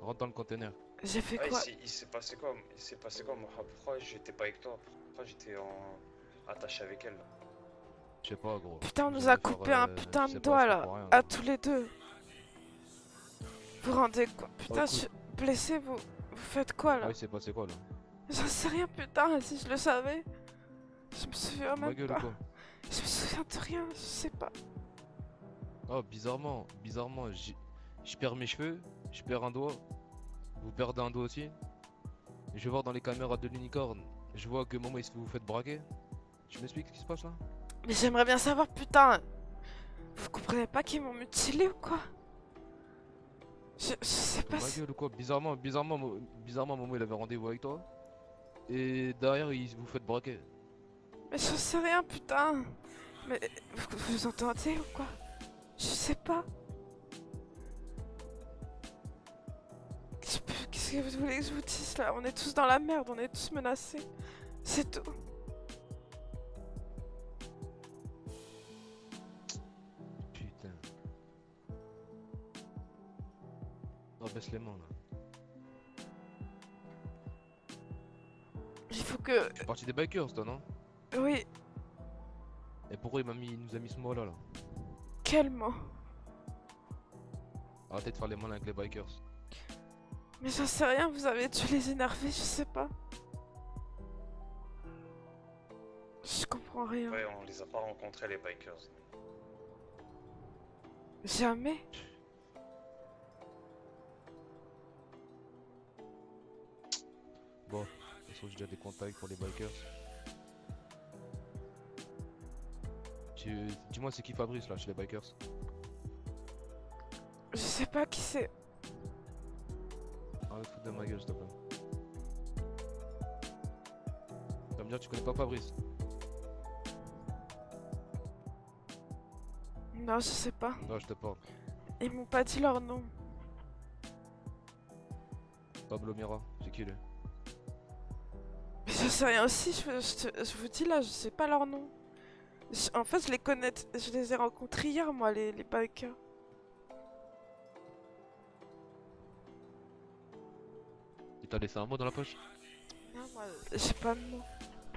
rentre dans le conteneur. J'ai fait Ah, quoi? il s'est passé quoi? Il s'est passé quoi, moi? Pourquoi j'étais pas avec toi? Pourquoi j'étais attaché avec elle là? Je sais pas, gros. Putain, on Vous nous a allez faire, coupé un je putain de sais pas, doigt je là, comprends rien. à tous les deux. Vous rendez quoi? Oh, Putain, je écoute. suis blessé, vous faites quoi là? Ouais, il s'est passé quoi là? J'en sais rien, putain, si je le savais. Je me souviens Ma même gueule ou pas. quoi? Je me souviens de rien, je sais pas. Oh, bizarrement, je perds mes cheveux, je perds un doigt. Vous perdez un doigt aussi. Je vais voir dans les caméras de l'unicorne. Je vois que moment vous vous faites braquer. Tu m'expliques ce qui se passe là? Mais j'aimerais bien savoir, putain. Vous comprenez pas qu'ils m'ont mutilé ou quoi? Je sais pas Ma si... gueule ou quoi? Bizarrement, Momo il avait rendez-vous avec toi. Et derrière, vous faites braquer. Mais j'en sais rien, putain. Mais vous entendez ou quoi? Je sais pas. Qu'est-ce que vous voulez que je vous dise là? On est tous dans la merde, on est tous menacés. C'est tout. Putain. Oh, baisse les mains là. Il faut que... Tu es parti des bikers toi, non? Oui, Et pourquoi il nous a mis ce mot là là? quel mot? Arrêtez de faire les malins avec les bikers. Mais j'en sais rien, vous avez dû les énerver, je sais pas. Je comprends rien. Ouais, on les a pas rencontrés, les bikers. Jamais. Bon, de toute façon j'ai déjà des contacts pour les bikers. Dis-moi c'est qui Fabrice là chez les bikers? Je sais pas qui c'est. Arrête de foutre de ma gueule s'il te plaît. Tu vas me dire tu connais pas Fabrice? Non, je sais pas. Non je te parle. Ils m'ont pas dit leur nom. Pablo Mira, c'est qui lui? Mais je sais rien aussi, je vous dis là, je sais pas leur nom. En fait, je les connais, je les ai rencontrés hier, moi, les bikers. Il t'a laissé un mot dans la poche? Non, moi, j'ai pas de nom.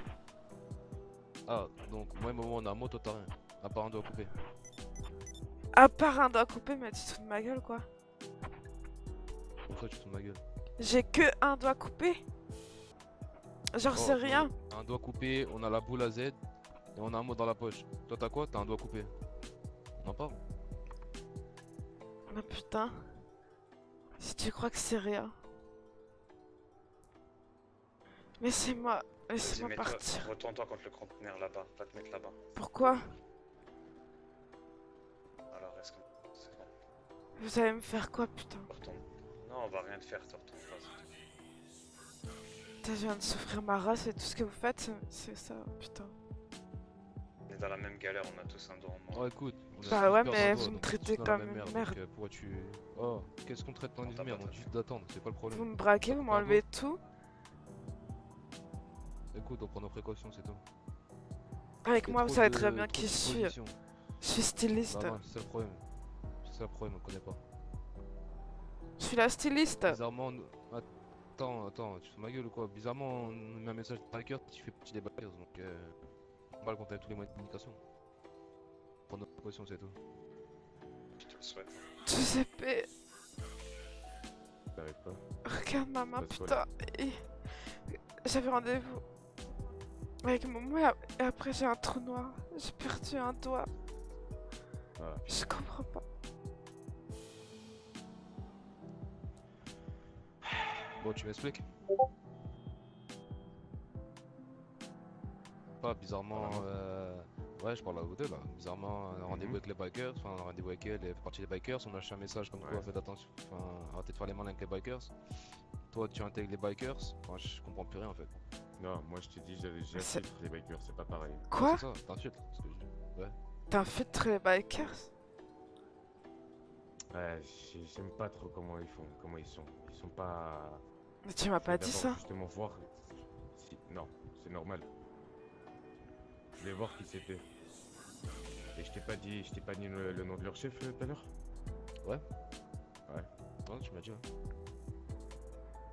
Ah, donc moi et Momo on a un mot, toi t'as rien. À part un doigt coupé. À part un doigt coupé, mais tu te fous de ma gueule, quoi. Pourquoi tu te fous de ma gueule? J'ai que un doigt coupé. Genre, c'est rien. Un doigt coupé, on a la boule à Z et on a un mot dans la poche. Toi t'as quoi? T'as un doigt coupé. On en parle? Mais putain. Si tu crois que c'est rien. Laissez-moi Vas-y, mets-toi, partir. retourne-toi contre le conteneur là-bas. Va te mettre là-bas. Pourquoi? Alors, reste comme c'est bon. Vous allez me faire quoi, putain? Retourne. Non, on va rien te faire, te retourne. Vas-y. Putain, je viens de souffrir ma race et tout ce que vous faites, c'est ça, putain. On est dans la même galère, on a tous un dos en Oh moins. écoute, on a Bah tous ouais, peur mais d'un vous doigt, me donc on est tous traitez dans la comme même une merde, donc, merde. pourquoi tu... Oh, qu'est-ce qu'on traite dans On une t'a merde? pas On dit juste d'attendre, c'est pas le problème. Vous me braquez, Ça vous te fait un m'enlevez doigt? tout. Écoute, on prend nos précautions, c'est tout. Avec Il y a moi, vous trop savez de- très bien trop qui de je suis. suppositions. Je suis styliste. Non, c'est ça le problème. C'est ça le problème, on connaît pas. Je suis la styliste. Bizarrement, attends, tu fais ma gueule ou quoi? Bizarrement, on met un message de hacker, tu fais partie des backers, donc on va le compter avec tous les moyens de communication. Prendre nos précautions, c'est tout. Je te le souhaite. Giuseppe, T'arrêtes pas. regarde ma main, Passe-toi putain. Et- J'avais rendez-vous avec Momo et après j'ai un trou noir. J'ai perdu un doigt. Ah, Je comprends pas. Bon, tu m'expliques? Pas bizarrement, ouais, je parle à vous deux là. Bizarrement, un rendez-vous avec les bikers, enfin, un rendez-vous avec elle, elle fait partie des bikers. On a lâché un message comme quoi, Ouais. faites attention, enfin, arrêtez de faire les malins avec les bikers. Toi, tu intègres les bikers, enfin, je comprends plus rien en fait. non, moi je t'ai dit, C'est- j'infiltre les bikers, c'est pas pareil. Quoi? Ouais, c'est ça, t'insultes, ce que je dis. Ouais. T'infiltres les bikers? Ouais, j'aime pas trop comment ils font, comment ils sont. Ils sont pas. Mais tu m'as Je pas vais dit d'abord ça. Justement voir. Non, c'est normal. Je vais voir qui c'était. Et je t'ai pas dit le nom de leur chef tout à l'heure? Ouais, tu m'as dit, ouais.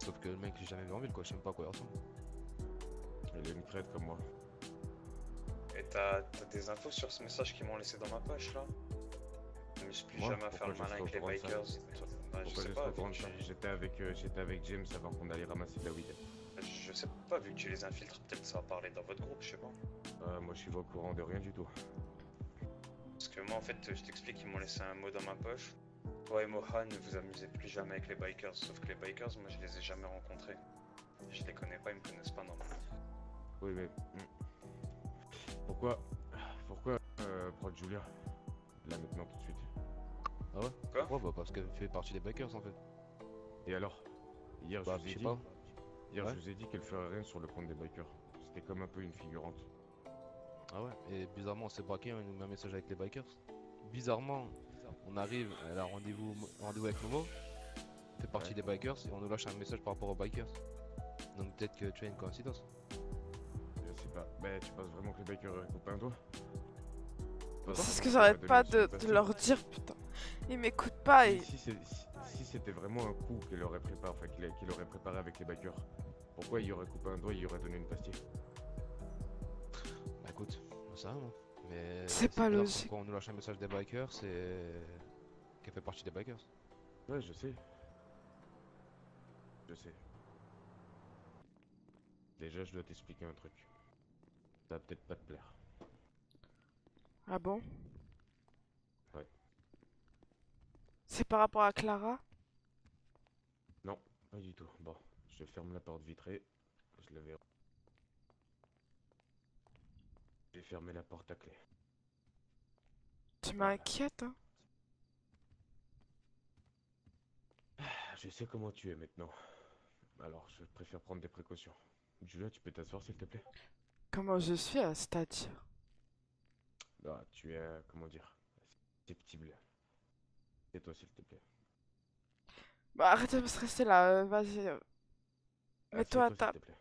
sauf que le mec, j'ai jamais vu en ville, quoi. Je sais même pas à quoi il ressemble. Il est une crête comme moi. Et t'as des infos sur ce message qu'ils m'ont laissé dans ma poche là? Je me suis plus Moi, jamais à faire pourquoi le le je malin serais avec les au courant de ça? bikers. Bah, je Pourquoi sais je pas, serais au vu courant de que ça? J'étais avec James avant qu'on allait ramasser de la weed. je sais pas, vu que tu les infiltres, peut-être ça va parler dans votre groupe, je sais pas. Moi je suis pas au courant de rien du tout. Parce que moi en fait, je t'explique, ils m'ont laissé un mot dans ma poche. Toi et Mohan, ne vous amusez plus jamais avec les bikers. Sauf que les bikers, moi je les ai jamais rencontrés. Je les connais pas, ils me connaissent pas normalement. Oui mais... Pourquoi prendre Julia? Là maintenant tout de suite. Ah ouais? Quoi? Pourquoi? Bah parce qu'elle fait partie des bikers en fait. Et alors? Hier Bah, je vous je ai sais dit... pas. Hier Ouais. je vous ai dit qu'elle ferait rien sur le compte des bikers. C'était comme un peu une figurante. Ah ouais? Et bizarrement, on s'est braqué, on nous met un message avec les bikers. Bizarrement, on arrive, elle a rendez-vous avec Momo, fait partie Ouais. des bikers, et on nous lâche un message par rapport aux bikers. Donc peut-être que tu as une coïncidence. Je sais pas. Mais tu penses vraiment que les bikers auraient coupé un doigt? C'est ce que j'arrête pas de leur dire, putain. Ils m'écoutent pas et... Si c'était vraiment un coup qu'il aurait préparé, enfin qu'il aurait préparé avec les bikers, pourquoi il aurait coupé un doigt et il aurait donné une pastille? Bah écoute, ça, moi. Mais C'est pas bizarre, logique. quand on nous lâche un message des bikers, c'est qu'elle fait partie des bikers. Ouais, je sais. Je sais. Déjà, je dois t'expliquer un truc. Ça va peut-être pas te plaire. Ah bon? Ouais. C'est par rapport à Clara? Non, pas du tout. Bon, je ferme la porte vitrée. Je la verrai. J'ai fermé la porte à clé. Tu Voilà. m'inquiètes, hein? Je sais comment tu es maintenant. Alors, je préfère prendre des précautions. Julia, tu peux t'asseoir s'il te plaît? Comment je suis, c'est-à-dire? Ah, tu es, comment dire, susceptible. Tais-toi s'il te plaît. Bah arrête de me stresser là, vas-y. Mets-toi à Assieds-toi, s'il table. te plaît.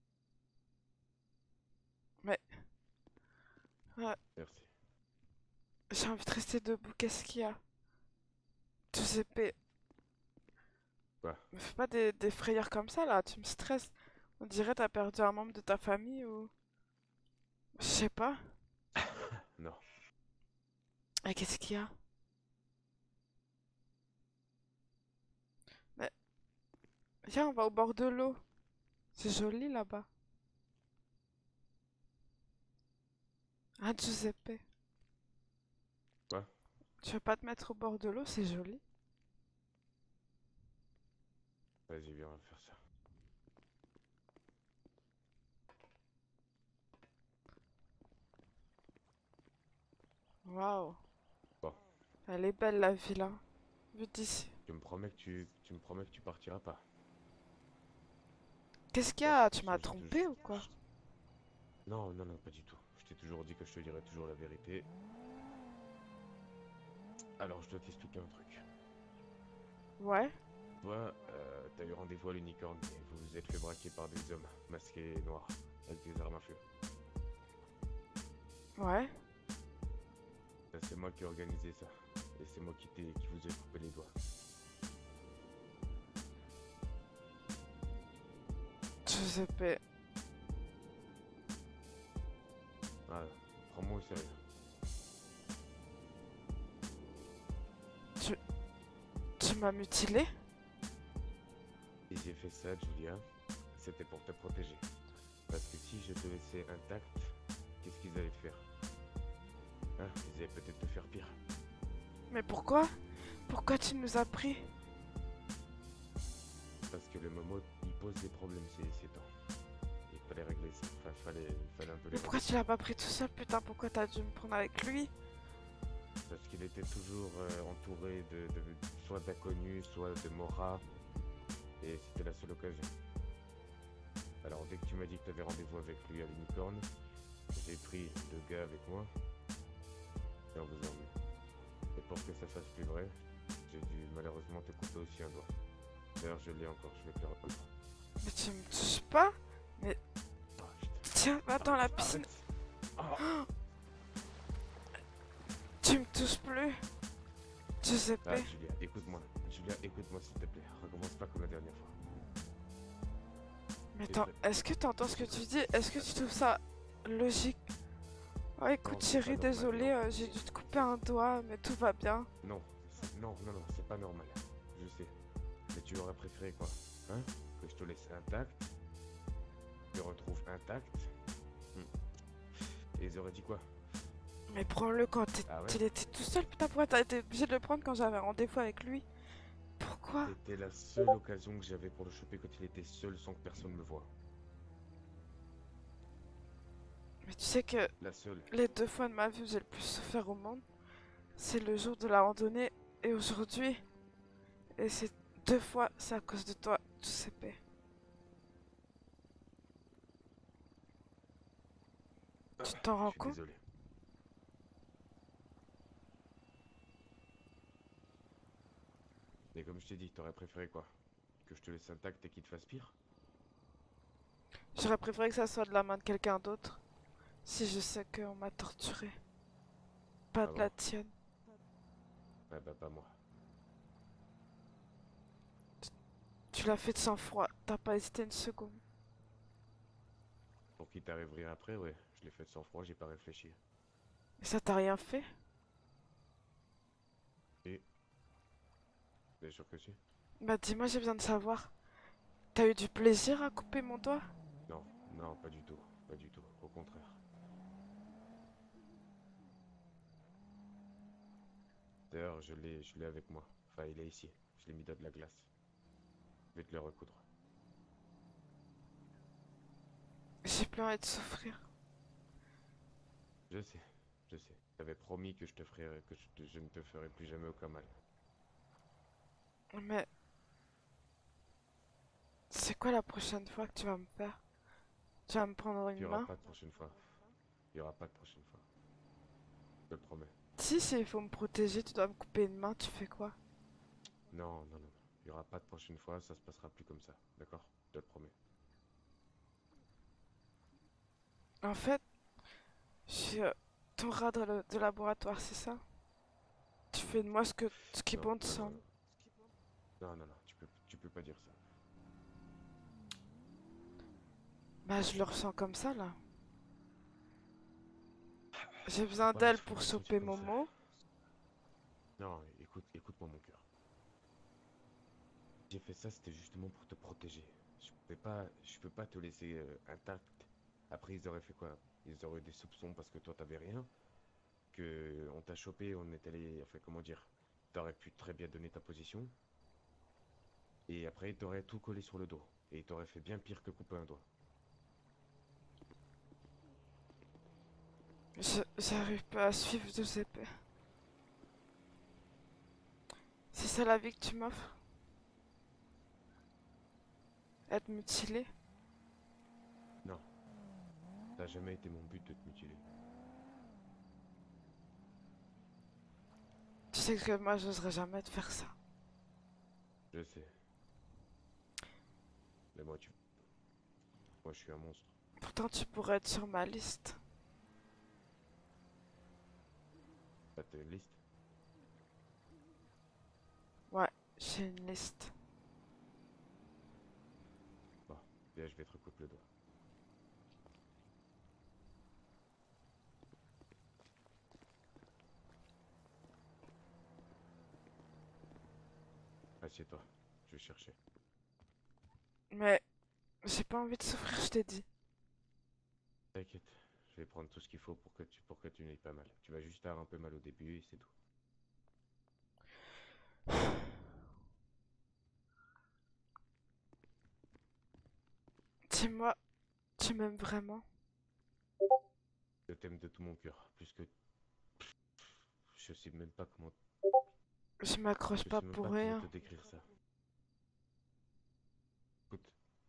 Mais... Ouais, Merci. j'ai envie de rester debout, qu'est-ce qu'il y a? Giuseppe. Quoi? Me fais pas des frayeurs comme ça là, tu me stresses. On dirait t'as perdu un membre de ta famille ou... Je sais pas. Non. Et qu'est-ce qu'il y a? Mais... Viens, on va au bord de l'eau. C'est joli là-bas. Ah, Giuseppe. Quoi? Tu veux pas te mettre au bord de l'eau? C'est joli. Vas-y, viens, on va faire ça. Waouh. Bon. Elle est belle la ville, hein. Vu d'ici. Tu me promets que tu partiras pas. Qu'est-ce qu'il y a? Bon, Tu m'as ça, trompé ou quoi? Non, non, non, pas du tout. Je t'ai toujours dit que je te dirais toujours la vérité. Alors, je dois t'expliquer un truc. Ouais. Toi, t'as eu rendez-vous à l'unicorne et vous vous êtes fait braquer par des hommes masqués et noirs, avec des armes à feu. Ouais. Ça, c'est moi qui ai organisé ça. Et c'est moi qui vous ai coupé les doigts. Giuseppe. Ah, prends-moi au sérieux. Tu m'as mutilé? Si j'ai fait ça, Julia, c'était pour te protéger. Parce que si je te laissais intact, qu'est-ce qu'ils allaient faire? Hein? Ils allaient peut-être te faire pire. Mais pourquoi? Pourquoi tu nous as pris? Parce que le Momo, il pose des problèmes ces temps. Il fallait régler ça. Enfin, il fallait un peu les Mais pourquoi tu l'as pas pris tout seul, putain? Pourquoi t'as dû me prendre avec lui? Parce qu'il était toujours entouré soit d'inconnus, soit de Mora. Et c'était la seule occasion. Alors dès que tu m'as dit que tu avais rendez-vous avec lui à l'unicorne, j'ai pris 2 gars avec moi. Et on vous a emmené. Et pour que ça fasse plus vrai, j'ai dû malheureusement te couper aussi un doigt. D'ailleurs je l'ai encore, je vais te le reprendre. Mais tu me touches pas? Mais Oh, putain. tiens, va dans la piscine. Arrête. Oh. Tu me touches plus. Giuseppe. Ah, Julia, écoute-moi. Julia, écoute-moi s'il te plaît. Recommence pas comme la dernière fois. Mais Et attends, ça- est-ce que t'entends ce que tu dis? Est-ce que tu trouves ça logique? Oh, écoute, Non, c'est pas chérie, normal, désolé, non. j'ai dû te couper un doigt, mais tout va bien. Non, non, non, non, c'est pas normal. Je sais. Mais tu aurais préféré quoi? Hein? Que je te laisse intact, que je retrouve intact. Et ils auraient dit quoi? Mais prends-le quand Ah ouais? il était tout seul, putain, pourquoi t'as été obligé de le prendre quand j'avais rendez-vous avec lui? Pourquoi? C'était la seule occasion que j'avais pour le choper quand il était seul sans que personne me voie. Mais tu sais que La seule. les 2 fois de ma vie où j'ai le plus souffert au monde, c'est le jour de la randonnée et aujourd'hui. Et ces 2 fois, c'est à cause de toi, Giuseppe. Tu t'en Je rends suis compte? désolé. Mais comme je t'ai dit, t'aurais préféré quoi? Que je te laisse intact et qu'il te fasse pire? J'aurais préféré que ça soit de la main de quelqu'un d'autre. Si je sais qu'on m'a torturé. Pas Ah de bon? la tienne. Ouais, bah pas moi. Tu l'as fait de sang-froid. T'as pas hésité une seconde. Pour qu'il t'arrive rien après, ouais. Je l'ai fait de sang-froid, j'ai pas réfléchi. Et ça t'a rien fait? Et... Bien sûr que si. Bah dis-moi, j'ai besoin de savoir. T'as eu du plaisir à couper mon doigt? Non, non, pas du tout. Pas du tout. Au contraire. D'ailleurs, je l'ai avec moi. Enfin, il est ici. Je l'ai mis dans de la glace. Je vais te le recoudre. J'ai plus envie de souffrir. Je sais, je sais. T'avais promis que je te ferais, je ne te ferai plus jamais aucun mal. Mais c'est quoi la prochaine fois que tu vas me faire? Tu vas me prendre Il y une aura main? pas de prochaine fois. Il y aura pas de prochaine fois. Je te le promets. Si il faut me protéger, tu dois me couper une main, tu fais quoi? Non, non, non, non. Il y aura pas de prochaine fois, ça se passera plus comme ça. D'accord? Je te le promets. En fait, je suis ton rat de laboratoire, c'est ça? Tu fais de moi ce qui Non, bon te non, non, semble. non. Non, non, non, tu peux pas dire ça. Bah je le ressens comme ça là. J'ai besoin Ouais, mais d'elle faut pour pas que tu choper comme ça. Momo. Non, écoute, écoute-moi mon cœur. J'ai fait ça, c'était justement pour te protéger. Je peux pas te laisser intact. Après, ils auraient fait quoi? Ils auraient eu des soupçons parce que toi, t'avais rien. Que on t'a chopé, on est allé, enfin, comment dire? T'aurais pu très bien donner ta position. Et après, t'aurais tout collé sur le dos. Et t'aurais fait bien pire que couper un doigt. J'arrive pas à suivre Giuseppe. C'est ça la vie que tu m'offres? Être mutilé? Non, ça n'a jamais été mon but de te mutiler. Tu sais que moi j'oserais jamais te faire ça. Je sais. Mais moi, je suis un monstre. Pourtant tu pourrais être sur ma liste. T'as une liste? Ouais, j'ai une liste. Bon, bien, je vais te recoudre le doigt. Assieds-toi, je vais chercher. Mais j'ai pas envie de souffrir, je t'ai dit. T'inquiète, je vais prendre tout ce qu'il faut pour que tu n'aies pas mal. Tu vas juste avoir un peu mal au début et c'est tout. Dis-moi, tu m'aimes vraiment? Je t'aime de tout mon cœur, plus que... Je sais même pas comment... Je m'accroche Je pas sais même pour pas comment rien. te décrire ça. Écoute,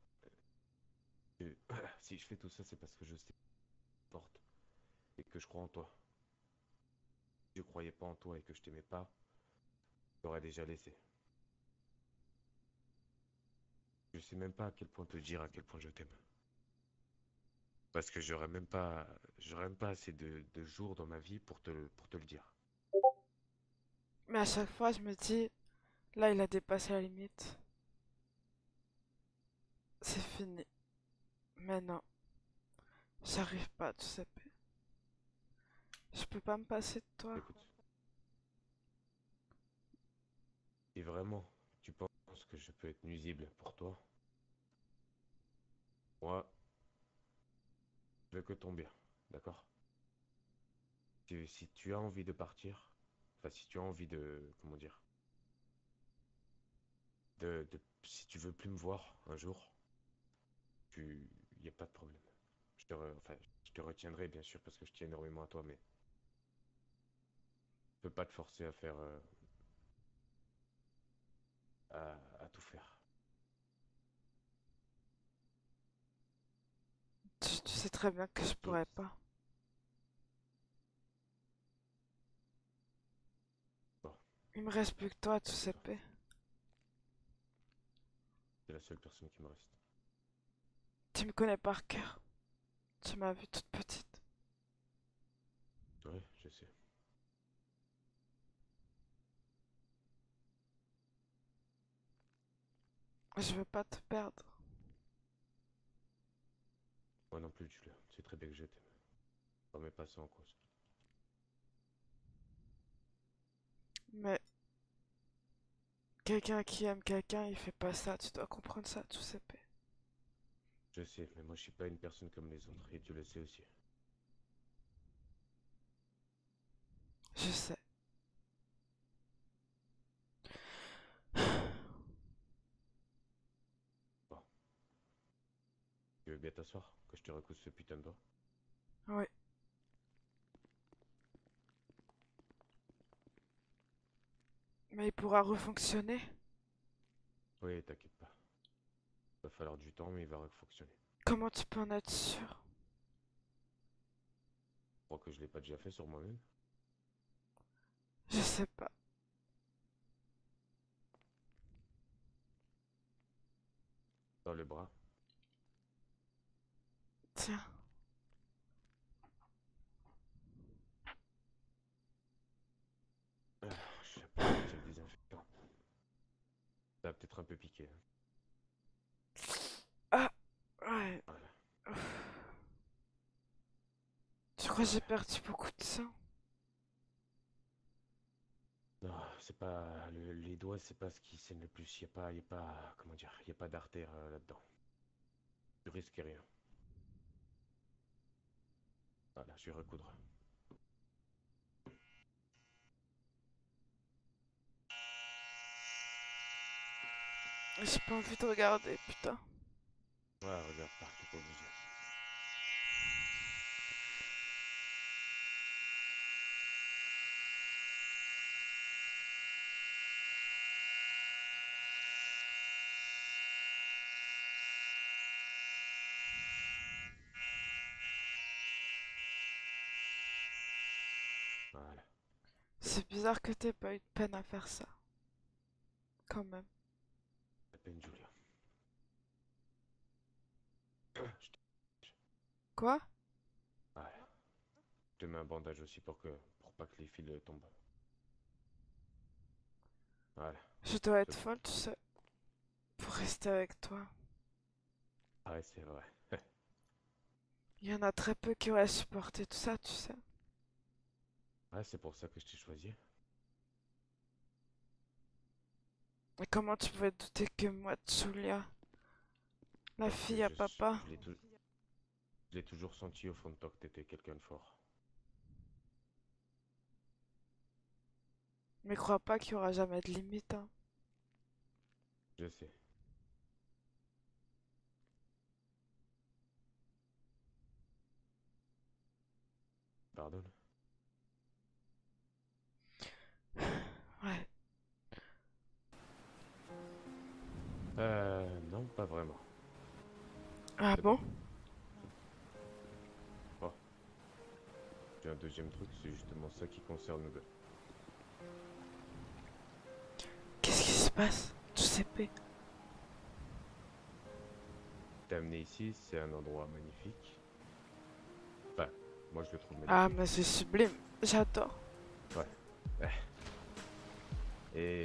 si je fais tout ça, c'est parce que je sais que tu portes et que je crois en toi. Si je croyais pas en toi et que je t'aimais pas, je t'aurais déjà laissé. Je sais même pas à quel point te dire à quel point je t'aime. Parce que j'aurais même pas assez de jours dans ma vie pour te le dire. Mais à chaque fois je me dis, là il a dépassé la limite. C'est fini. Mais non, j'arrive pas, tu sais. Je peux pas me passer de toi. Écoute, si vraiment tu penses que je peux être nuisible pour toi, moi, je veux que ton bien, d'accord? Si tu as envie de partir, enfin si tu as envie de, comment dire, si tu veux plus me voir un jour, y a pas de problème. Enfin, je te retiendrai bien sûr parce que je tiens énormément à toi, mais je peux pas te forcer à faire, à tout faire. Tu sais très bien que je Sauf- pourrais pas. Bon, Il me reste plus que toi, tu sais. c'est la seule personne qui me reste. Tu me connais par cœur. Tu m'as vue toute petite. Ouais, je sais. Je veux pas te perdre. Moi non plus, Julia. C'est très bien que je t'aime. Je remets pas ça en cause. Mais quelqu'un qui aime quelqu'un, il fait pas ça. Tu dois comprendre ça, tu sais. Je sais, mais moi je suis pas une personne comme les autres, et tu le sais aussi. Je sais. Bon, tu veux bien t'asseoir, que je te recousse ce putain de doigt? Oui. Mais il pourra refonctionner. Oui, t'inquiète pas. Va falloir du temps, mais il va refonctionner. Comment tu peux en être sûr? Je crois que je l'ai pas déjà fait sur moi-même. Je sais pas. Dans le bras. Tiens. Ah, je sais pas, c'est le désinfectant. Ça a peut-être un peu piqué, hein. Ah, ouais. Voilà. Tu crois que j'ai perdu beaucoup de sang? Non, c'est pas... les doigts, c'est pas ce qui saigne le plus. Y a pas... Comment dire? Y a pas d'artère là-dedans. Tu risques rien. Voilà, je vais recoudre. J'ai pas envie de regarder, putain. Ouais, regarde pas, t'es pas obligé. Voilà. C'est bizarre que t'aies pas eu de peine à faire ça. Quand même. À peine, Julia. Je te... Quoi? Voilà. Je te mets un bandage aussi pour pas que les fils tombent. Voilà. Je dois être C'est bon. folle, tu sais. Pour rester avec toi. Ah ouais, c'est vrai. Il y en a très peu qui auraient supporté tout ça, tu sais. Ouais, c'est pour ça que je t'ai choisi. Et comment tu pouvais douter que moi, Julia, la Parce que fille à papa, je l'ai toujours senti au fond de toi que t'étais quelqu'un de fort. mais crois pas qu'il y aura jamais de limite, hein. Je sais. Pardonne? Ouais. Non, pas vraiment. Ah C'est bon? bon. Oh, j'ai un deuxième truc, c'est justement ça qui concerne nous deux. Qu'est-ce qui se passe? Tu sais pas. T'es amené ici, c'est un endroit magnifique. Enfin, moi je le trouve Ah, magnifique. mais c'est sublime. J'adore. Ouais. Et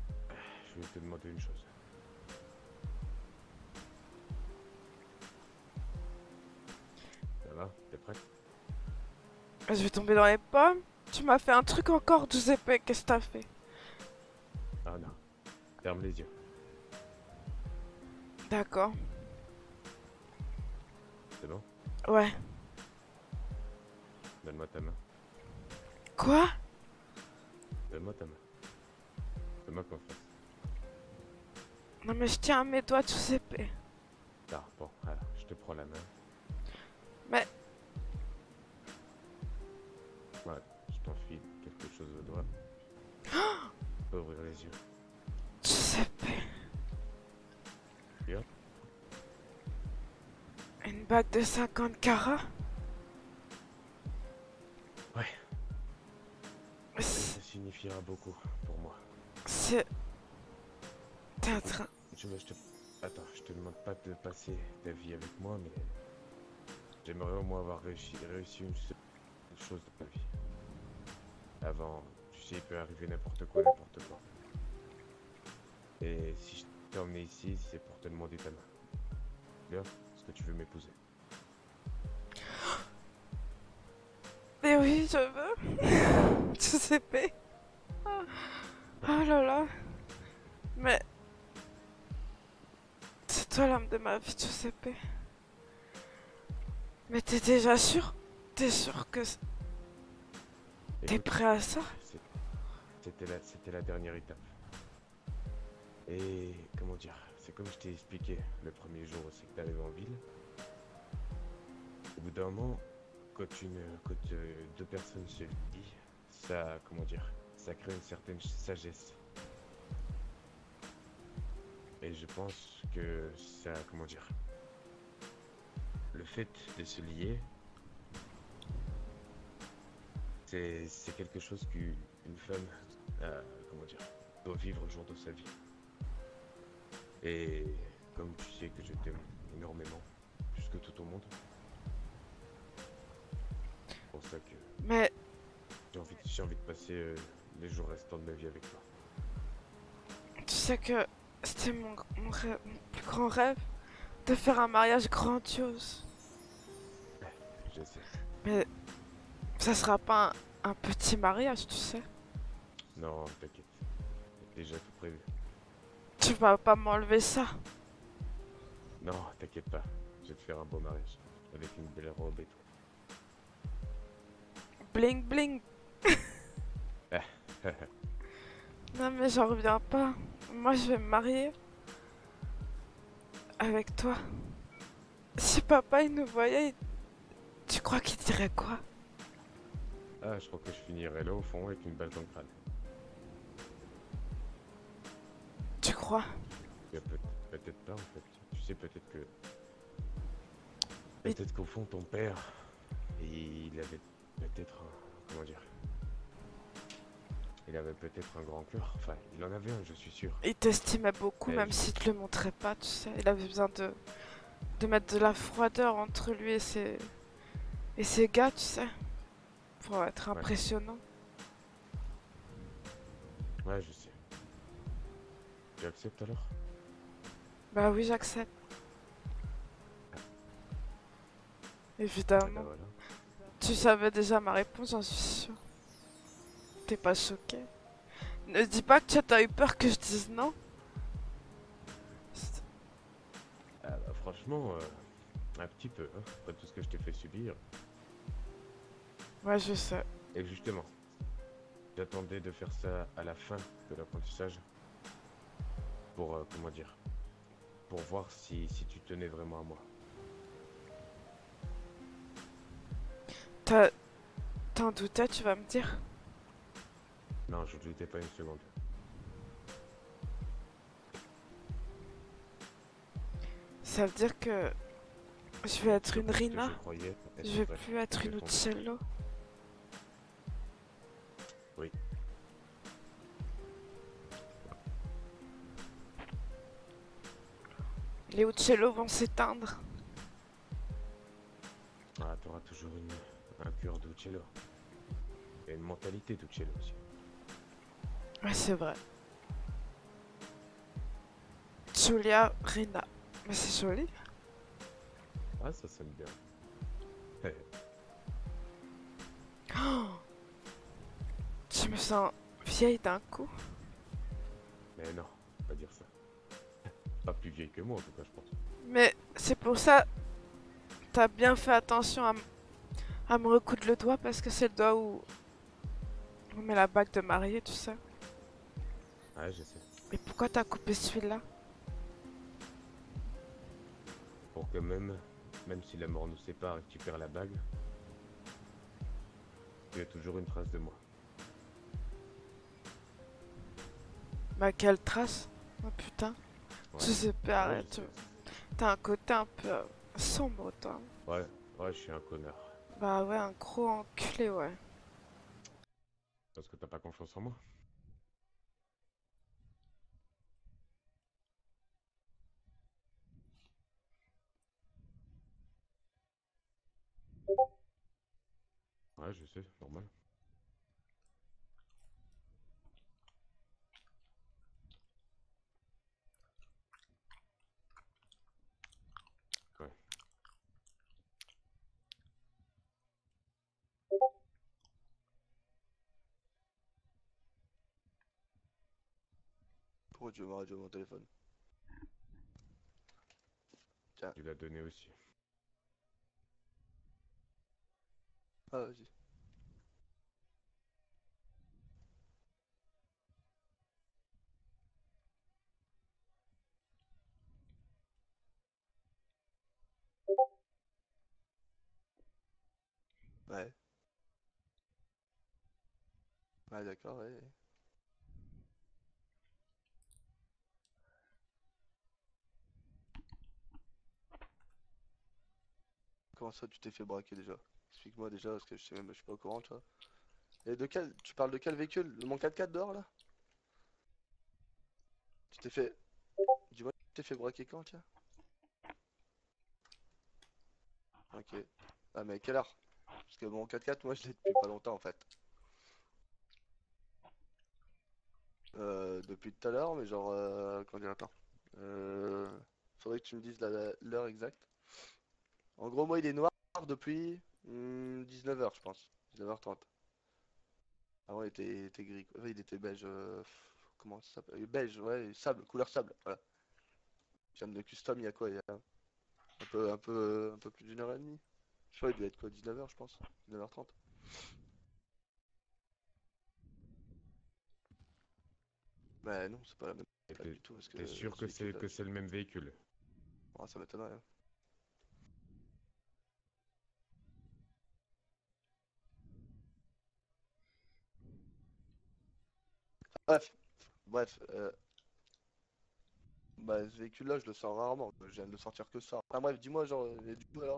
je vais te demander une chose. Je vais tomber dans les pommes. Tu m'as fait un truc encore, Giuseppe. Qu'est-ce que t'as fait? Ah non. Ferme les yeux. D'accord. C'est bon? Ouais. Donne-moi ta main. Quoi? Donne-moi ta main. Fais-moi confiance. Non mais je tiens à mes doigts, Giuseppe. Ah, bon, alors, je te prends la main. Mais... Voilà, je t'enfile quelque chose au doigt. Tu peux ouvrir les yeux. Giuseppe. Bien. Une bague de 50 carats? Ouais. C'est... Ça signifiera beaucoup pour moi. C'est... T'es en train... Attends, je te demande pas de passer ta vie avec moi, mais... J'aimerais au moins avoir réussi une seule chose dans ma vie. Avant, tu sais, il peut arriver n'importe quoi, n'importe quoi. Et si je t'ai emmené ici, c'est pour te demander ta main. Bien, est-ce que tu veux m'épouser? Mais oui, je veux. Giuseppe. Oh là là. Mais... C'est toi l'homme de ma vie, Giuseppe. Mais t'es déjà sûr? T'es sûr que t'es Écoute, prêt à ça? C'était la dernière étape. Et comment dire, c'est comme je t'ai expliqué le premier jour aussi que t'arrives en ville. Au bout d'un moment, quand deux personnes se lient, ça, comment dire, ça crée une certaine sagesse. Et je pense que ça, comment dire, le fait de se lier, c'est quelque chose qu'une femme, comment dire, doit vivre au jour de sa vie. Et comme tu sais que je t'aime énormément, plus que tout au monde, c'est pour ça que Mais... j'ai envie de passer les jours restants de ma vie avec toi. Tu sais que c'était mon plus grand rêve de faire un mariage grandiose. Je sais. Mais ça sera pas un petit mariage, tu sais. Non, t'inquiète. J'ai déjà tout prévu. Tu vas pas m'enlever ça. Non, t'inquiète pas. Je vais te faire un beau mariage. Avec une belle robe et tout. Bling bling. Non mais j'en reviens pas. Moi je vais me marier avec toi. Si papa il nous voyait, tu crois qu'il dirait quoi? Ah, je crois que je finirai là au fond avec une balle dans le crâne. Tu crois? Peut-être pas en fait. Tu sais, peut-être qu'au fond ton père, il avait peut-être comment dire, il avait peut-être un grand cœur. Enfin, il en avait un, je suis sûr. Il t'estimait beaucoup Ouais, même s'il te le montrait pas, tu sais. Il avait besoin de mettre de la froideur entre lui et ses gars, tu sais. Pour être Ouais. impressionnant. Ouais, je sais. Tu acceptes alors? Bah oui, j'accepte. Ah Évidemment. bah voilà. Tu savais déjà ma réponse, j'en suis sûre. T'es pas choqué? Ne dis pas que t'as eu peur que je dise non. Ah bah franchement, un petit peu, hein, après tout ce que je t'ai fait subir. Ouais, je sais. Et justement, j'attendais de faire ça à la fin de l'apprentissage. Pour, comment dire, pour voir si tu tenais vraiment à moi. T'en doutais, tu vas me dire? Non, je ne doutais pas une seconde. Ça veut dire que je vais être une Ce que Rina? je croyais être Je vais vrai, plus être c'était une ton- Uccello? Oui. Les Uccello vont s'éteindre. Ah, t'auras toujours un cœur d'Uccello. Et une mentalité d'Uccello aussi. Ouais, c'est vrai. Giulia Rina. Mais c'est joli. Ah, ça sonne bien. Je me sens vieille d'un coup. Mais non, faut pas dire ça. Pas plus vieille que moi en tout cas, je pense. Mais c'est pour ça, t'as bien fait attention à me recoudre le doigt parce que c'est le doigt où on met la bague de mariée, tu sais. Ouais, je sais. Mais pourquoi t'as coupé celui-là? Pour que même si la mort nous sépare et que tu perds la bague, tu as toujours une trace de moi. Bah quelle trace? Oh putain. Ouais. Je sais pas, Ouais, arrête. je sais. T'as un côté un peu sombre, toi. Ouais, ouais, je suis un connard. Bah ouais, un gros enculé, ouais. Parce que t'as pas confiance en moi. Ouais, je sais, normal. Ouais. Pourquoi tu veux ma radio, mon téléphone? Tiens, Tu l'as donné aussi. ah vas-y. Ouais. Ouais, d'accord, ouais. Comment ça, tu t'es fait braquer déjà? Explique-moi déjà, parce que je sais même, je suis pas au courant, tu vois. Et de quel, tu parles de quel véhicule? Le mon 4x4 dehors, là? Tu t'es fait, dis-moi, tu t'es fait braquer quand, tiens? Ok. Ah, mais à quelle heure? Parce que mon 4x4, moi, je l'ai depuis pas longtemps, en fait. Depuis tout à l'heure, mais genre, comment dire, attends. Faudrait que tu me dises l'heure exacte. En gros, moi, il est noir depuis 19h, je pense. 19h30. Avant, il était gris, quoi. Enfin, il était beige. Comment ça s'appelle? Beige, ouais, sable, couleur sable. Voilà. J'aime de custom, il y a quoi? Il y a un peu plus d'une heure et demie. Je sais pas, il doit être quoi? 19h, je pense. 19h30. Bah non, c'est pas la même Et plaque du tout, parce que t'es sûr ce que véhicule-là, c'est le même véhicule? ah, ça m'étonnerait, hein. Bref, bref, bah ce véhicule-là, je le sors rarement. Je viens de le sortir que ça. Enfin bref, dis-moi, genre, et du coup, alors?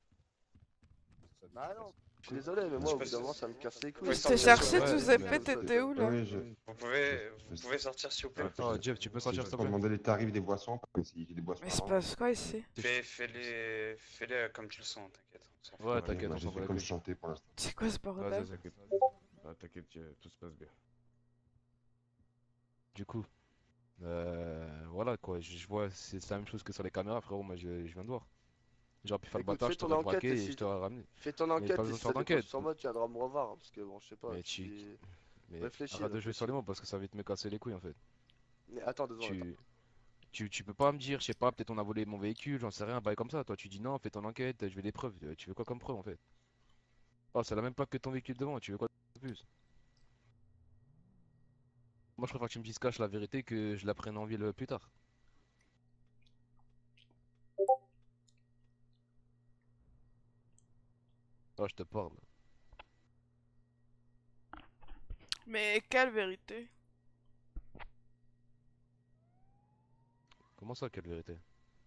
Bah non, je suis désolé, mais moi, Je au peux bout d'un moment, ça me casse les Vous pouvez couilles. Je t'ai sortir, s'il vous cherché, plaît. Ouais, Giuseppe, mais... t'étais où là? Oui, Vous pouvez sortir, s'il vous plaît? Oh, Jeff, tu peux sortir je s'il te pour plaît? demander les tarifs des boissons, parce que si j'ai des boissons Mais il à se vendre. passe quoi ici? Fais-les comme tu le sens, t'inquiète. On s'en fout. Ouais, Ok, t'inquiète, bah, on je s'en bat fais les comme couilles. chanter pour l'instant. C'est quoi ce Vas-y, bordel? T'inquiète. Ah, t'inquiète, tout se passe bien. Du coup, voilà quoi, je vois, c'est la même chose que sur les caméras, frérot, moi je viens de voir. J'aurais pu faire le Écoute, bâtard, fais je ton t'aurais enquête et braqué et je si... t'aurais ramené. Fais ton Mais pas enquête et besoin si de faire ça décroche d'enquête. sur moi, tu viendras me revoir. Parce que bon, je sais pas, Mais tu dis... mais Réfléchis, arrête de jouer sur les réfléchis. mots parce que ça va vite me casser les couilles en fait. Mais attends 2 secondes, attends. Tu, tu peux pas me dire, je sais pas, peut-être on a volé mon véhicule, j'en sais rien, un bail comme ça. Toi tu dis non, fais ton enquête, je veux des preuves. Tu veux quoi comme preuve en fait? Oh, c'est la même plaque que ton véhicule devant, tu veux quoi de plus? Moi je préfère que tu me dises cache la vérité que je la prenne en ville plus tard. Oh, je te parle. Mais quelle vérité? Comment ça, quelle vérité?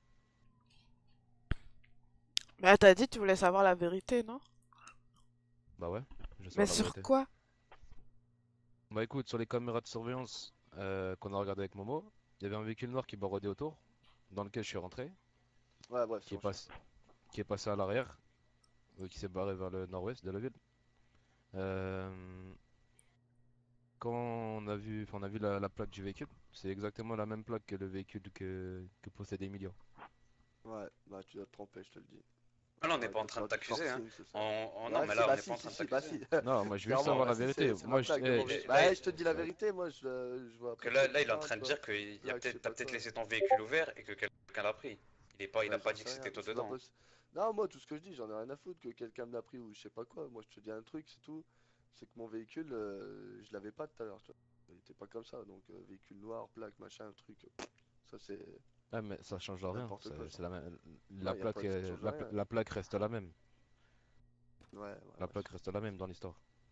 Bah t'as dit que tu voulais savoir la vérité, non? Bah ouais, je veux Mais savoir la sur vérité. quoi? Bah écoute, sur les caméras de surveillance qu'on a regardé avec Momo, il y avait un véhicule noir qui barodait autour, dans lequel je suis rentré, Ouais, bref, c'est qui est bon, je sais. passé, qui est passé à l'arrière, qui s'est barré vers le nord-ouest de la ville. Euh, Quand on a vu la plaque du véhicule, c'est exactement la même plaque que le véhicule que possédait Emilio. Ouais, bah tu dois te tromper, je te le dis. Ah non, on n'est pas en train de t'accuser, hein. Non, Ouais, mais si, là, on bah n'est si, pas en si, train de si, bah t'accuser. si. Non, moi je veux juste Clairement, savoir la vas-y, vérité. c'est Moi ma plaque de je. mauvais. là, Bah, je te dis la vérité, moi, je vois Que pas trop là, il est en ça, train de tu dire vois. qu'il Plaque, je sais t'as pas peut-être quoi. laissé ton véhicule ouvert et que quelqu'un l'a pris. Il a Ouais, pas j'en dit que sais rien, c'était toi mais c'est pas dedans. possible. Non, moi, tout ce que je dis, j'en ai rien à foutre que quelqu'un me l'a pris ou je sais pas quoi. Moi, je te dis un truc, c'est tout. C'est que mon véhicule, je l'avais pas tout à l'heure, tu vois. Il était pas comme ça, donc véhicule noir, plaque, machin, truc. Ça, c'est Ah, mais ça change rien. n'importe quoi, ça. C'est la même. Non, y a pas, ça change rien. La plaque reste la même. Ouais, ouais, La ouais. plaque reste la même dans l'histoire.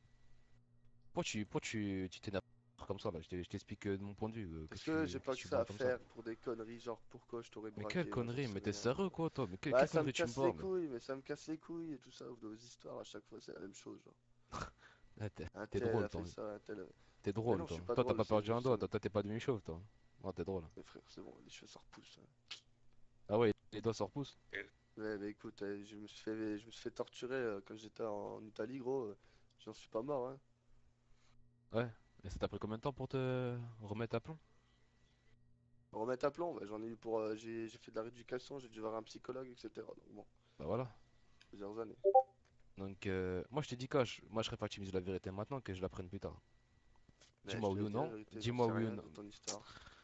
Pourquoi tu t'énerves comme ça là? Je t'explique de mon point de vue. Parce que j'ai pas que que tu ça à parles comme ça. faire pour des conneries, genre pourquoi je t'aurais Mais quelle braqué, moi j'en connerie, sais mais t'es rien. sérieux quoi toi? Mais Bah quelle ça me connerie tu me casse les parles? couilles, mais ça me casse les couilles et tout ça, vos histoires à chaque fois c'est la même chose, genre. Ah, Un t'es tel drôle a toi. fait ça, un tel. T'es Mais drôle non, je toi. suis pas Toi t'as drôle, pas c'est perdu un juste. doigt, toi t'es pas devenu chauve toi. Oh t'es drôle. Mais frère, c'est bon, les cheveux ça repousse, hein. Ah ouais, les doigts se repoussent? Ouais, mais écoute, je me suis fait torturer quand j'étais en Italie, gros. J'en suis pas mort, hein. Ouais. Et ça t'a pris combien de temps pour te remettre à plomb? Remettre à plomb, bah, j'en ai eu pour. J'ai fait de la rééducation, j'ai dû voir un psychologue, etc. Donc bon, Bah voilà. plusieurs années. Donc moi je t'ai dit Koch, moi je préfère que tu me dises la vérité maintenant que je la prenne plus tard. Mais Dis-moi je te oui ou l'ai dit la non. vérité, j'en Dis-moi sais oui ou rien non. de ton histoire.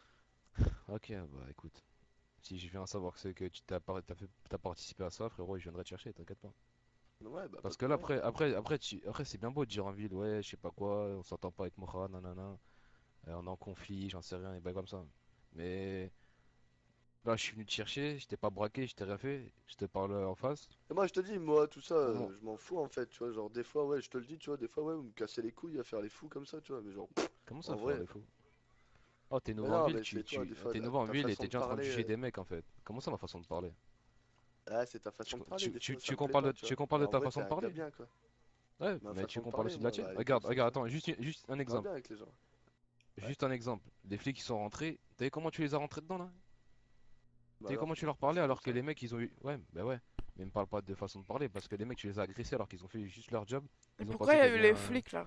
Ok, bah écoute. Si je viens savoir que c'est que t'as participé à ça, frérot, je viendrai te chercher, t'inquiète pas. Ouais, bah pas Parce de que là, problème. après c'est bien beau de dire en ville, ouais, je sais pas quoi, on s'entend pas avec Mocha, nanana, on est en conflit, j'en sais rien, et bah comme ça. Mais là, je suis venu te chercher, je t'ai pas braqué, je t'ai rien fait, je te parle en face. Et moi, je te dis, moi, tout ça, Comment, je m'en fous en fait, tu vois. Genre, des fois, ouais, je te le dis, tu vois, des fois, ouais, vous me cassez les couilles à faire les fous comme ça, tu vois. Mais genre, comment ça en faire vrai. les fous? Oh, t'es Mais nouveau en non, ville, mais c'est toi, des fois, t'es nouveau en ta ville et façon t'es de déjà en train de parler. juger des mecs en fait. Comment ça ma façon de parler? Ah, c'est ta façon de parler, des fois, ça Tu me plaît compares pas, tu vois. tu compares Mais de en ta vrai, façon t'es de un gars parler? bien, quoi. Ouais, Ma mais tu façon de compares parler, aussi de la moi, tienne. bah écoute, Regarde, c'est regarde, ça. attends, juste un Ça va exemple. bien avec les gens. Ouais. Juste un exemple. Les flics qui sont rentrés, t'as vu comment tu les as rentrés dedans là? Bah T'as vu comment alors, tu leur moi, je parlais suis comme alors que ça. les mecs ils ont eu. Ouais, bah ouais. Mais me parle pas de façon de parler parce que les mecs tu les as agressés alors qu'ils ont fait juste leur job. Et Ils ont pourquoi pensé il y a qu'il y eu avait les un. flics là?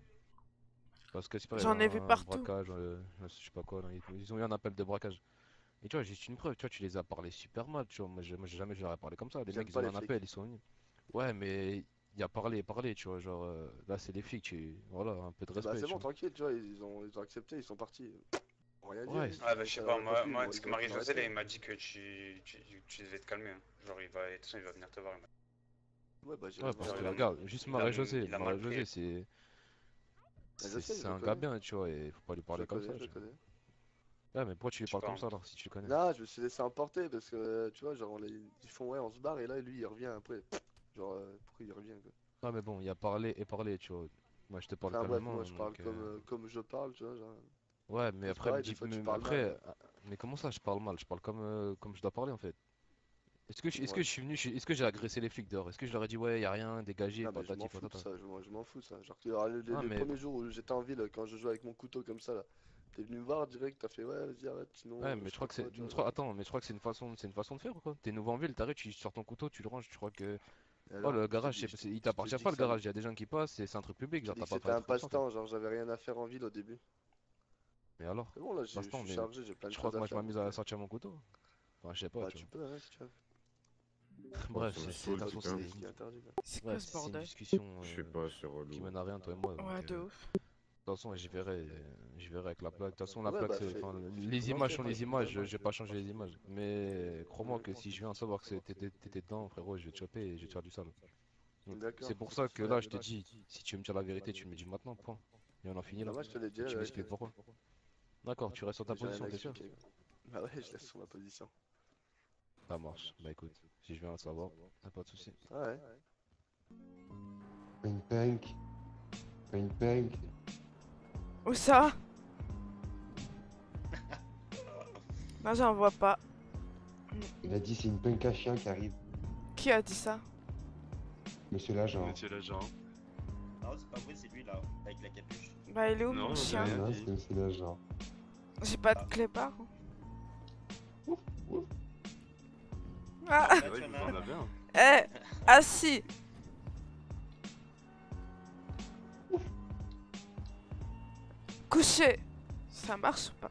Parce que c'est pas, il y avait J'en ai vu un partout. braquage, je sais pas quoi. Ils ont eu un appel de braquage. Et tu vois, juste une preuve, tu vois, tu les as parlé super mal, tu vois. Moi, jamais je leur ai parlé comme ça. Les mecs J'aime ils ont pas eu les un flics. appel, ils sont venus. Ouais, mais il y a parlé, tu vois. Genre, là c'est les flics, voilà, un peu de Et bah respect, c'est tu bon, vois. tranquille, tu vois, ils ont accepté, ils sont partis. Ils ont rien dit, Ouais, hein. Ah bah je sais pas, J'aurais pas pu, moi ils ce que auraient pu Marie-Josée là, m'arrêter. il m'a dit que tu devais te calmer, hein. Genre de toute façon il va venir te voir. Ouais, bah j'irai ouais, voir parce Genre que il a, alors. regarde, juste il a mal pris. Marie-Josée, Bah, je sais, je c'est le un gars connais. bien, tu vois, et faut pas lui Je parler le comme ça, connais, je le tu vois. connais. Ouais, mais pourquoi tu lui Je sais parles pas, comme hein. ça alors si tu le connais? Non, je me suis laissé emporter parce que, tu vois, genre, ils font ouais, on se barre et là, lui, il revient après. Genre, pourquoi il revient, quoi. Ouais, mais bon, il y a parlé et parlé, tu vois. Moi, je te parle Enfin bref, moi, calmement, je parle donc. comme je parle, tu vois, genre. Ouais, mais Toi, c'est après, pareil, des fois, tu mais parles mal, après, hein. mais comment ça, je parle mal? Je parle comme je dois parler en fait. Est-ce que Ouais. je suis venu, est-ce que j'ai agressé les flics dehors? Est-ce que je leur ai dit, ouais, y a rien, dégagé, Non, mais je m'en patati fous de patata? ça, je m'en fous de ça. Genre, alors, Ah, le mais, premier jour où j'étais en ville, quand je jouais avec mon couteau comme ça, là, t'es venu me voir direct, t'as fait ouais, vas-y, arrête, sinon, ouais, mais je je sais crois pas que quoi, tu vois, genre. attends, mais je crois que c'est une façon de faire ou quoi? T'es nouveau en ville, t'arrives, tu sors ton couteau, tu le ranges, tu crois que. Et Oh, alors, le garage, il je t'ai t'appartient dit pas que le ça me. garage, il y a des gens qui passent, c'est un truc public, Je t'ai genre, dit t'as que pas c'était un être comme ça en fait. passe-temps, genre, j'avais rien à faire en ville au début. Mais alors, C'est bon, là, je passe-temps, suis mais chargé, j'ai plein de je crois choses que à moi je faire, m'amuse donc. à sortir mon couteau. Enfin, je sais pas, Bah, tu tu vois. peux, hein, si tu veux. Oh, Bref, ça me Je c'est sais de saoule, pas toute du façon, tout putain. ce qui est interdit, là. C'est quoi ouais, ce c'est une bordel? discussion Je sais pas, c'est qui relou. mène à rien, toi et moi. Ouais, Donc, de ouf. de toute façon, je verrai avec la plaque. De toute façon, la Ouais, plaque, bah, c'est, enfin, fais les comment images faire, sont pas de les images. problème. Je vais pas changer les images. Mais crois-moi Mhm. que si je viens savoir que t'étais dedans, frérot, je vais te choper et je vais te faire du sale. Donc, c'est D'accord, pour pas ça de que là, problème. je te dis, si tu veux me dire la vérité, tu me le dis maintenant, point. Et on en finit Bah, là. moi, je te l'ai dit, Et la tu vérité. m'expliques pourquoi. D'accord, tu restes sur ta Mais j'ai rien position, à t'es sûr? expliquer. Bah ouais, je laisse sur ma position. Ça marche. Bah écoute, si je viens à savoir, y'a pas de souci. Ouais. Pink Pink. Pink Pink. Où ça? Non, j'en vois pas. Il a dit c'est une punk à chien qui arrive. Qui a dit ça? Monsieur l'agent. Monsieur l'agent. Non, c'est pas vrai, c'est lui là, avec la capuche. Bah, il est où Non, mon j'ai chien? rien Non, dit. c'est monsieur l'agent. J'ai pas de clébard. Ouf, ouf. Ah! C'est vrai que vous en avez un. Eh! Assis! Couché! Ça marche ou pas?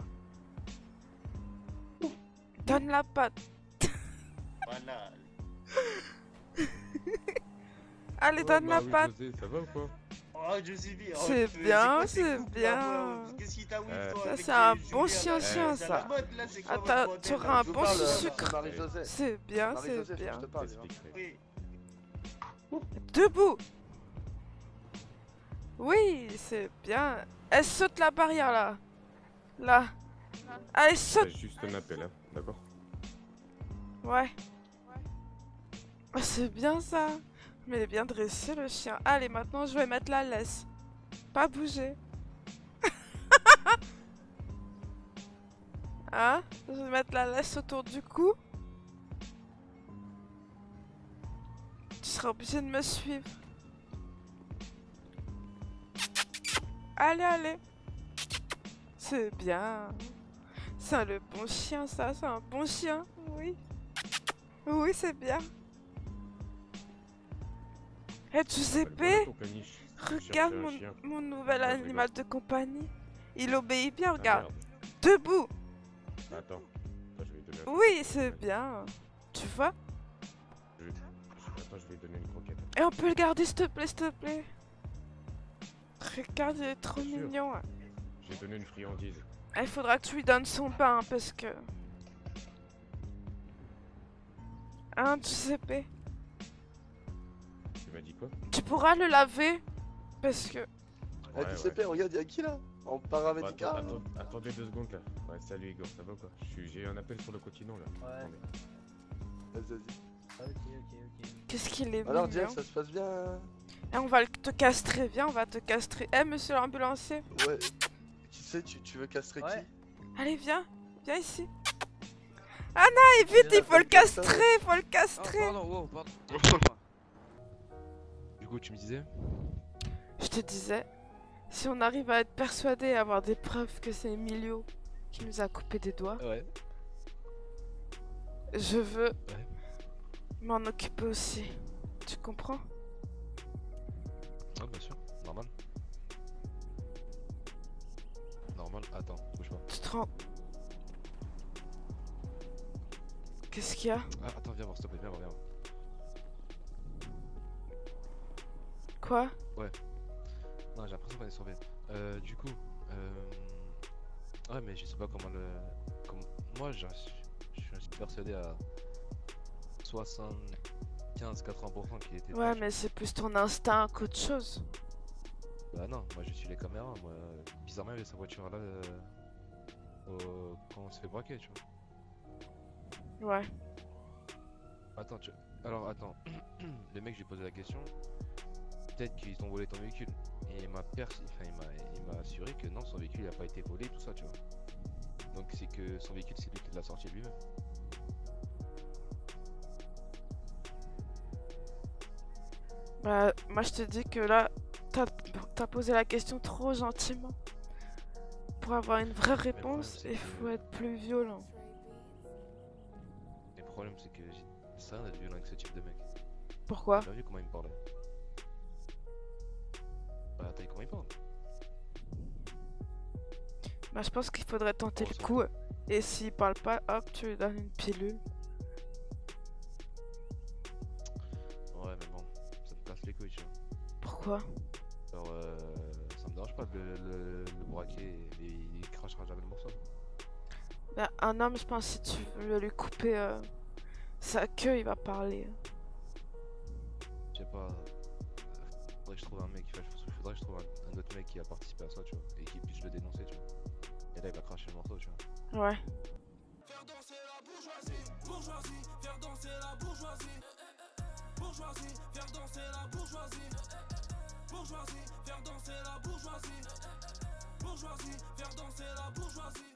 Donne la patte! Voilà. Allez, donne la patte. José, ça va ou quoi? Oh, Joséphine, oh, C'est c'est bien, quoi ces c'est couples, bien. là, moi Qu'est-ce qui t'a whiff, toi, Ça, avec c'est un Julien, bon là chien-chien, C'est à la ça. mode, là, c'est quoi Attends, votre tu bordel, auras un là Je vous bon parle, sucre. Marie-José. C'est bien, Marie-José, c'est faut que bien. je te parle. hein. T'expliquerai. Oui. Debout. Oui, c'est bien. Elle saute la barrière, là. Là. Allez, saute. C'est juste un appel, hein, d'accord? Ouais. Ah, c'est bien, ça. Mais il est bien dressé, le chien. Allez, maintenant, je vais mettre la laisse. Pas bouger. Hein? Je vais mettre la laisse autour du cou. Tu seras obligé de me suivre. Allez, allez. C'est bien. C'est le bon chien, ça. C'est un bon chien. Oui. Oui, c'est bien. Eh, Giuseppe, Voilà ton caniche. regarde Chercher un mon, chien. mon nouvel Ah, je animal de compagnie. Il obéit bien, Ah, regarde. merde. Debout. Attends. Attends, je vais lui donner un Oui, croquette. c'est bien. Tu vois? Attends, je vais lui donner une croquette. Et on peut le garder, s'il te plaît, s'il te plaît. Regarde, il est trop Bien sûr. mignon. J'ai donné une friandise. Il faudra que tu lui donnes son pain, parce que... Hein, Giuseppe? Tu m'as dit quoi? Tu pourras le laver? Parce que... Eh, tu sais pas, regarde, y'a qui là? En paramédical? Attendez 2 secondes là. Ouais, salut Igor, ça va ou quoi? J'ai un appel sur le continent là. Ouais. Attendez. Vas-y. Ok. Qu'est-ce qu'il est Alors, mignon. Jack, ça se passe bien? Hein? Eh, on va te castrer, viens, on va te castrer. Eh, monsieur l'ambulancier. Ouais. Qui sais, tu veux castrer Ouais. Allez, viens. Viens ici. Ah non, vite, il faut le castrer, il faut le Ah, castrer. pardon, wow, pardon. Du coup, tu me disais? Je te disais, si on arrive à être persuadé et avoir des preuves que c'est Emilio qui nous a coupé des doigts, Ouais. je veux Ouais. m'en occuper aussi. Tu comprends? Ah, bien sûr, normal. Normal, attends, bouge pas. Tu te rends... Qu'est-ce qu'il y a? Ah, attends, viens voir, s'il te plaît, viens voir, viens voir. Quoi? Non, j'ai l'impression qu'on est surveillé. Du coup, ouais, mais je sais pas comment le. Moi, je suis persuadé à 75-80% qu'il était. Ouais, proche. mais c'est plus ton instinct qu'autre chose. Bah non, moi je suis les caméras. Moi, bizarrement, il y avait sa voiture là quand on se fait braquer, tu vois. Ouais. Attends, alors attends. Le mec, j'ai posé la question. Peut-être qu'ils ont volé ton véhicule. Et il m'a assuré que non, son véhicule il a pas été volé, tout ça, tu vois. Donc c'est que son véhicule, c'est lui qui l'a sorti lui-même. Bah, moi je te dis que là, t'as posé la question trop gentiment. Pour avoir une vraie réponse, c'est il que- faut être plus violent. Le problème, c'est que ça d'être violent avec ce type de mec. Pourquoi? T'as vu comment il me parlait? Bah, t'as vu comment il parle? Bah, je pense qu'il faudrait tenter Oh, le ça coup. Et s'il parle pas, hop, tu lui donnes une pilule. Ouais, mais bon, ça me casse les couilles, tu vois. Pourquoi? Alors, ça me dérange pas de le braquer et il crachera jamais le morceau. Bah, un homme, je pense, si tu veux lui couper sa queue, il va parler. Je sais pas. Faudrait que je trouve un mec, faudrait que je trouve un autre mec qui a participé à ça, tu vois, et qui puisse le dénoncer, tu vois. Et là, il va cracher le morceau, tu vois. Ouais. Faire danser la bourgeoisie, bourgeoisie, faire danser la bourgeoisie. Bourgeoisie, faire danser la bourgeoisie. Bourgeoisie, faire danser la bourgeoisie. Bourgeoisie, faire danser la bourgeoisie.